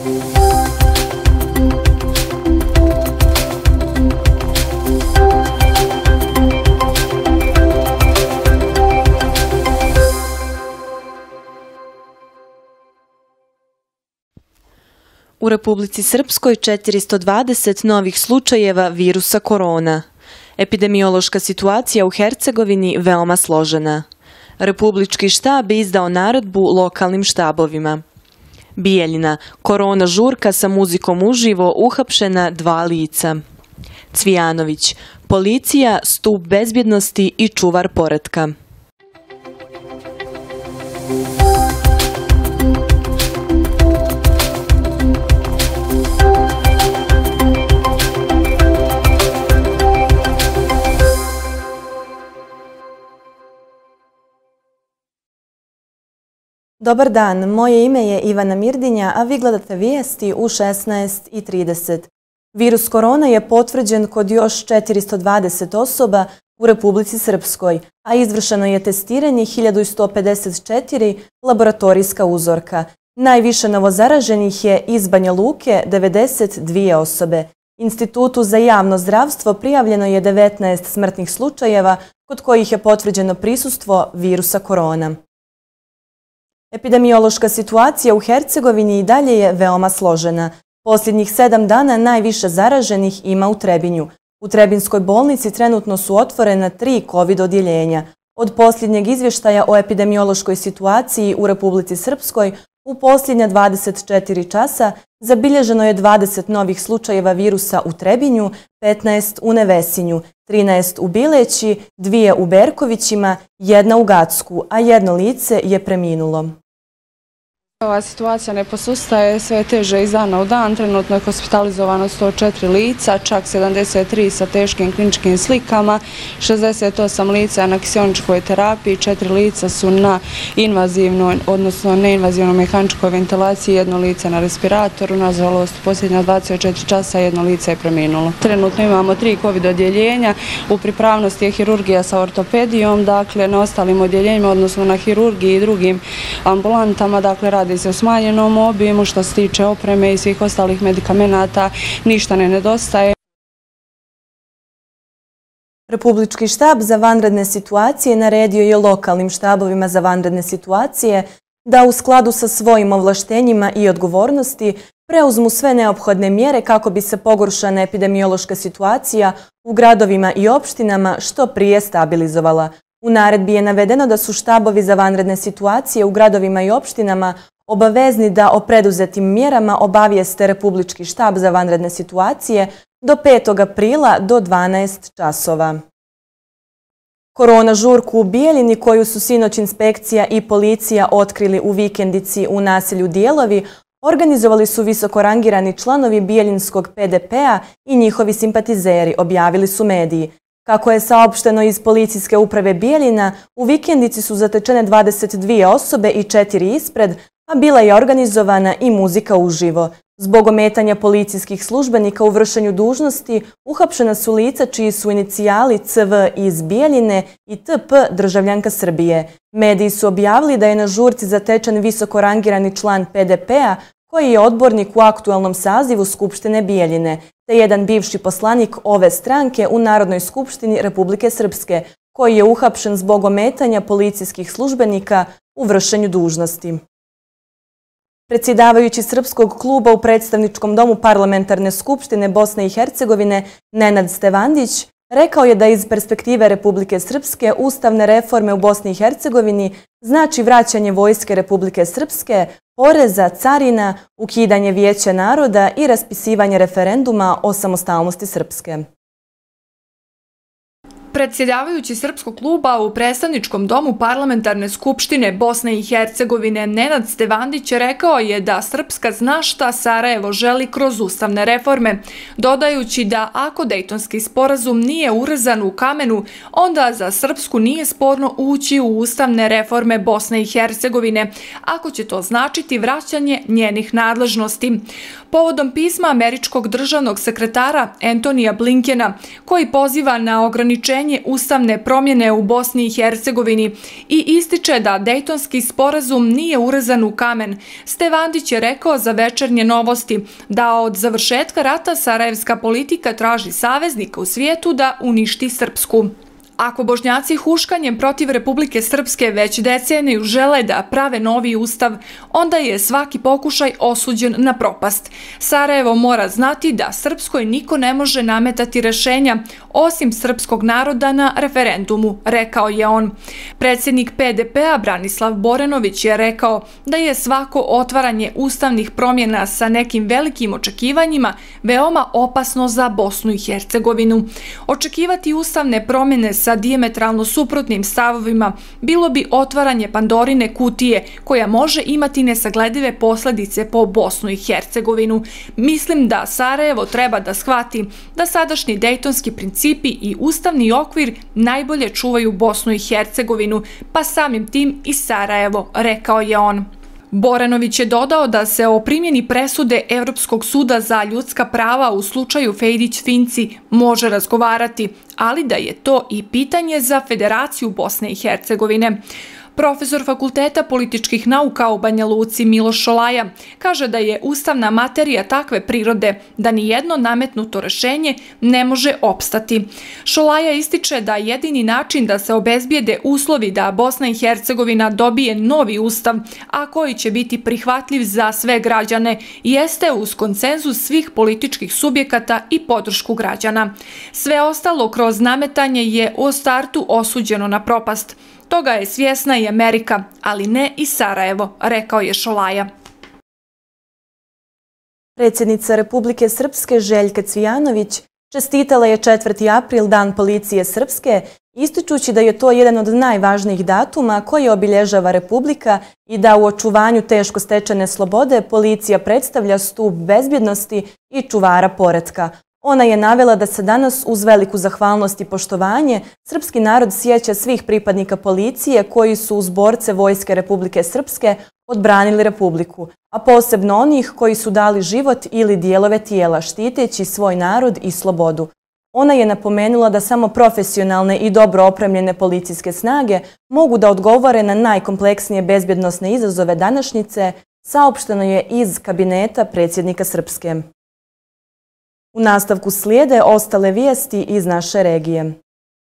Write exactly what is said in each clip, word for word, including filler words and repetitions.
U Republici Srpskoj četiristo dvadeset novih slučajeva virusa korona. Epidemiološka situacija u Hercegovini veoma složena. Republički štab je izdao naredbu lokalnim štabovima. Bijeljina, korona žurka sa muzikom uživo, uhapšena dva lica. Cvijanović, policija, stup bezbjednosti i čuvar poretka. Dobar dan, moje ime je Ivana Mirdinja, a vi gledate vijesti u šesnaest i trideset. Virus korona je potvrđen kod još četiristo dvadeset osoba u Republici Srpskoj, a izvršeno je testiranje hiljadu sto pedeset četiri laboratorijska uzorka. Najviše novozaraženih je iz Banja Luke, devedeset dvije osobe. Institutu za javno zdravstvo prijavljeno je devetnaest smrtnih slučajeva kod kojih je potvrđeno prisustvo virusa korona. Epidemiološka situacija u Hercegovini i dalje je veoma složena. Posljednjih sedam dana najviše zaraženih ima u Trebinju. U Trebinskoj bolnici trenutno su otvorena tri kovid odjeljenja. Od posljednjeg izvještaja o epidemiološkoj situaciji u Republici Srpskoj u posljednja dvadeset četiri časa zabilježeno je dvadeset novih slučajeva virusa u Trebinju, petnaest u Nevesinju, trinaest u Bileći, dvije u Berkovićima, jedna u Gacku, a jedno lice je preminulo. Ova situacija ne posustaje, sve je teže iz dana u dan. Trenutno je hospitalizovano sto četiri lica, čak sedamdeset tri sa teškim kliničkim slikama, šezdeset osam lica na kiseoničkoj terapiji, četiri lica su na invazivnoj, odnosno neinvazivnoj mehaničkoj ventilaciji, jedno lice na respiratoru. Nažalost, u posljednja dvadeset četiri časa jedno lice je preminulo. Trenutno imamo tri kovid odjeljenja, u pripravnosti je hirurgija sa ortopedijom, dakle na ostalim odjeljenjima, odnosno na hirurgiji i drugim ambulantama, dakle radi se o smanjenom obimu. Što se tiče opreme i svih ostalih medikamenata, ništa ne nedostaje. Republički štab za vanredne situacije naredio je lokalnim štabovima za vanredne situacije da u skladu sa svojim ovlaštenjima i odgovornosti preuzmu sve neophodne mjere kako bi se pogoršana epidemiološka situacija u gradovima i opštinama što prije stabilizovala. U naredbi je navedeno da su štabovi za vanredne situacije u gradovima i opštinama obavezni da o preduzetim mjerama obavijeste Republički štab za vanredne situacije do petog aprila do dvanaest časova. Korona žurku u Bijeljini, koju su sinoć inspekcija i policija otkrili u vikendici u naselju Dijelovi, organizovali su visoko rangirani članovi Bijeljinskog P D P-a i njihovi simpatizeri, objavili su mediji. Kako je saopšteno iz policijske uprave Bijeljina, u vikendici su zatečene dvadeset dvije osobe i četiri ispred, a bila je organizovana i muzika uživo. Zbog ometanja policijskih službenika u vršenju dužnosti, uhapšena su lica čiji su inicijali C V iz Bijeljine i T P državljanka Srbije. Mediji su objavili da je na žurci zatečen visoko rangirani član P D P-a, koji je odbornik u aktualnom sazivu Skupštine Bijeljine, te jedan bivši poslanik ove stranke u Narodnoj skupštini Republike Srpske, koji je uhapšen zbog ometanja policijskih službenika u vršenju dužnosti. Predsjedavajući Srpskog kluba u predstavničkom domu Parlamentarne skupštine Bosne i Hercegovine Nenad Stevandić rekao je da iz perspektive Republike Srpske ustavne reforme u Bosni i Hercegovini znači vraćanje vojske Republike Srpske, poreza, carina, ukidanje Vijeća naroda i raspisivanje referenduma o samostalnosti Srpske. Predsjedavajući Srpskog kluba u predstavničkom domu Parlamentarne skupštine Bosne i Hercegovine Nenad Stevandić rekao je da Srpska zna šta Sarajevo želi kroz ustavne reforme, dodajući da ako Dejtonski sporazum nije urezan u kamenu, onda za Srpsku nije sporno ući u ustavne reforme Bosne i Hercegovine, ako će to značiti vraćanje njenih nadležnosti. Povodom pisma američkog državnog sekretara Antonija Blinkena, koji poziva na ograničenje rešenje ustavne promjene u Bosni i Hercegovini i ističe da Dejtonski sporazum nije urezan u kamen. Stevandić je rekao za Večernje novosti da od završetka rata sarajevska politika traži saveznika u svijetu da uništi Srpsku. Ako Bošnjaci huškanjem protiv Republike Srpske već deceniju žele da prave novi ustav, onda je svaki pokušaj osuđen na propast. Sarajevo mora znati da Srpskoj niko ne može nametati rešenja osim srpskog naroda na referendumu, rekao je on. Predsjednik P D P-a Branislav Borenović je rekao da je svako otvaranje ustavnih promjena sa nekim velikim očekivanjima veoma opasno za Bosnu i Hercegovinu. Očekivati ustavne promjene sa dijametralno suprotnim stavovima bilo bi otvaranje Pandorine kutije koja može imati nesagledive posljedice po Bosnu i Hercegovinu. Mislim da Sarajevo treba da shvati da sadašnji dejtonski principi i ustavni okvir najbolje čuvaju Bosnu i Hercegovinu, pa samim tim i Sarajevo, rekao je on. Borenović je dodao da se o primjeni presude Europskog suda za ljudska prava u slučaju Fejdić-Finci može razgovarati, ali da je to i pitanje za Federaciju Bosne i Hercegovine. Profesor Fakulteta političkih nauka u Banja Luci Miloš Šolaja kaže da je ustavna materija takve prirode da nijedno nametnuto rešenje ne može opstati. Šolaja ističe da jedini način da se obezbijede uslovi da Bosna i Hercegovina dobije novi ustav, a koji će biti prihvatljiv za sve građane, jeste uz konsenzus svih političkih subjekata i podršku građana. Sve ostalo kroz nametanje je u startu osuđeno na propast. Toga je svjesna i Amerika, ali ne i Sarajevo, rekao je Šolaja. Predsjednica Republike Srpske Željka Cvijanović čestitala je četvrti april Dan policije Srpske, ističući da je to jedan od najvažnijih datuma koje obilježava Republika i da u očuvanju teško stečene slobode policija predstavlja stup bezbjednosti i čuvara poretka. Ona je navela da se danas uz veliku zahvalnost i poštovanje srpski narod sjeća svih pripadnika policije koji su uz borce Vojske Republike Srpske odbranili Republiku, a posebno onih koji su dali život ili dijelove tijela štiteći svoj narod i slobodu. Ona je napomenula da samo profesionalne i dobro opremljene policijske snage mogu da odgovore na najkompleksnije bezbjednosne izazove današnjice, saopšteno je iz kabineta predsjednika Srpske. U nastavku slijede ostale vijesti iz naše regije.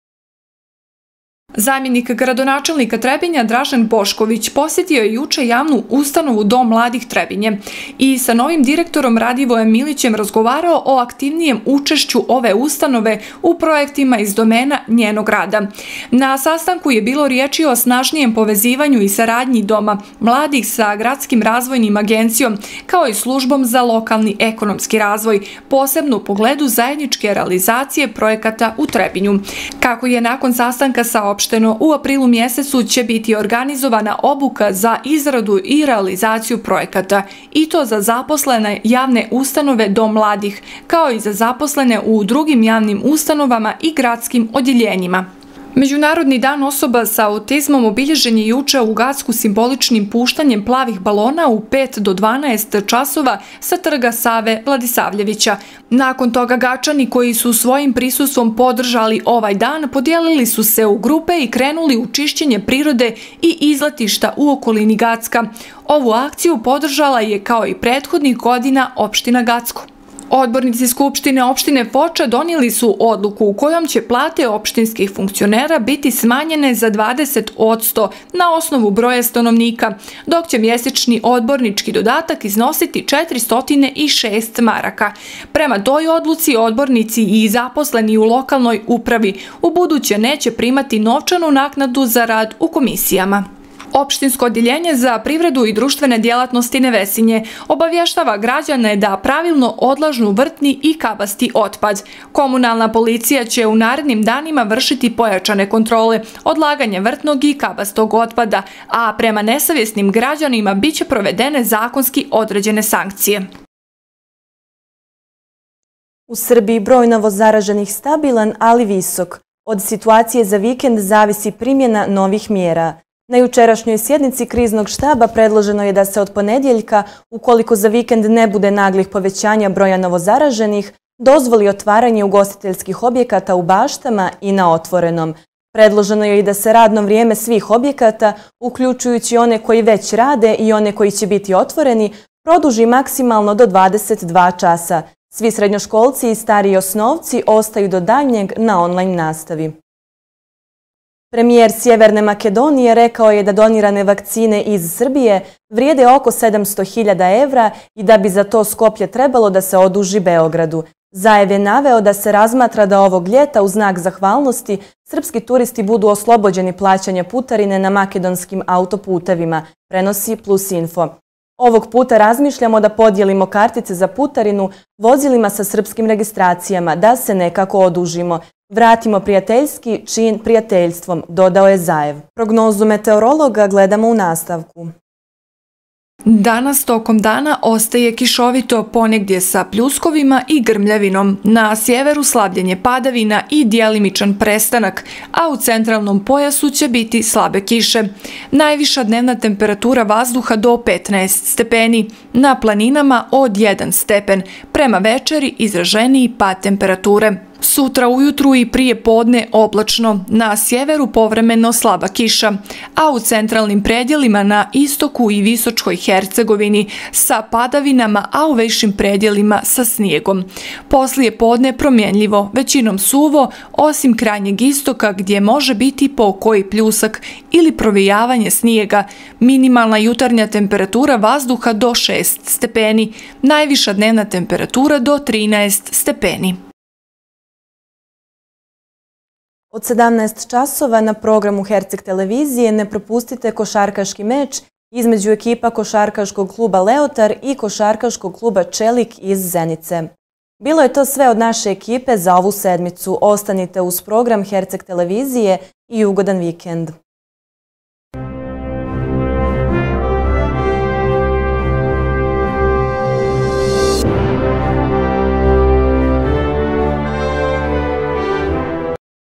Zamjenik gradonačelnika Trebinja Dražen Bošković posjetio je juče javnu ustanovu Dom mladih Trebinje i sa novim direktorom Radivojem Milićem razgovarao o aktivnijem učešću ove ustanove u projektima iz domena njenog rada. Na sastanku je bilo riječi o snažnijem povezivanju i saradnji Doma mladih sa Gradskim razvojnim agencijom kao i službom za lokalni ekonomski razvoj, posebno u pogledu zajedničke realizacije projekata u Trebinju. Kako je nakon sastanka saopšteno, u aprilu mjesecu će biti organizovana obuka za izradu i realizaciju projekata, i to za zaposlene javne ustanove Dom mladih, kao i za zaposlene u drugim javnim ustanovama i gradskim odjeljenjima. Međunarodni dan osoba sa autizmom obilježen je juče u Gacku simboličnim puštanjem plavih balona u pet do dvanaest časova sa trga Save Vladisavljevića. Nakon toga Gačani koji su svojim prisustvom podržali ovaj dan podijelili su se u grupe i krenuli u čišćenje prirode i izletišta u okolini Gacka. Ovu akciju podržala je kao i prethodnih godina opština Gacko. Odbornici Skupštine opštine Foča donijeli su odluku u kojom će plate opštinskih funkcionera biti smanjene za dvadeset posto na osnovu broja stanovnika, dok će mjesečni odbornički dodatak iznositi četiristo šest maraka. Prema toj odluci odbornici i zaposleni u lokalnoj upravi ubuduće neće primati novčanu naknadu za rad u komisijama. Opštinsko odjeljenje za privredu i društvene djelatnosti Nevesinje obavještava građane da pravilno odlažu vrtni i kabasti otpad. Komunalna policija će u narednim danima vršiti pojačane kontrole odlaganja vrtnog i kabastog otpada, a prema nesavjesnim građanima biće provedene zakonski određene sankcije. U Srbiji broj novozaraženih stabilan, ali visok. Od situacije za vikend zavisi primjena novih mjera. Na jučerašnjoj sjednici kriznog štaba predloženo je da se od ponedjeljka, ukoliko za vikend ne bude naglih povećanja broja novozaraženih, dozvoli otvaranje ugostiteljskih objekata u baštama i na otvorenom. Predloženo je i da se radno vrijeme svih objekata, uključujući one koji već rade i one koji će biti otvoreni, produži maksimalno do dvadeset dva časa. Svi srednjoškolci i stariji osnovci ostaju do daljnjeg na online nastavi. Premijer Sjeverne Makedonije rekao je da donirane vakcine iz Srbije vrijede oko sedamsto hiljada evra i da bi za to Skoplje trebalo da se oduži Beogradu. Zajev je naveo da se razmatra da ovog ljeta u znak zahvalnosti srpski turisti budu oslobođeni plaćanja putarine na makedonskim autoputevima, prenosi Plus Info. Ovog puta razmišljamo da podijelimo kartice za putarinu vozilima sa srpskim registracijama, da se nekako odužimo. Vratimo prijateljski čin prijateljstvom, dodao je Zajev. Prognozu meteorologa gledamo u nastavku. Danas tokom dana ostaje kišovito, ponegdje sa pljuskovima i grmljavinom. Na sjeveru slabljenje padavina i djelimičan prestanak, a u centralnom pojasu će biti slabe kiše. Najviša dnevna temperatura vazduha do petnaest stepeni, na planinama od jedan stepen, prema večeri izraženiji pad temperature. Sutra ujutru i prije podne oblačno, na sjeveru povremeno slaba kiša, a u centralnim predjelima na istoku i Visočkoj Hercegovini sa padavinama, a u višim predjelima sa snijegom. Poslije podne promjenljivo, većinom suvo, osim krajnjeg istoka gdje može biti po koji pljusak ili provijavanje snijega. Minimalna jutarnja temperatura vazduha do šest stepeni, najviša dnevna temperatura do trinaest stepeni. Od sedamnaest časova na programu Herceg televizije ne propustite košarkaški meč između ekipa košarkaškog kluba Leotar i košarkaškog kluba Čelik iz Zenice. Bilo je to sve od naše ekipe za ovu sedmicu. Ostanite uz program Herceg televizije i ugodan vikend.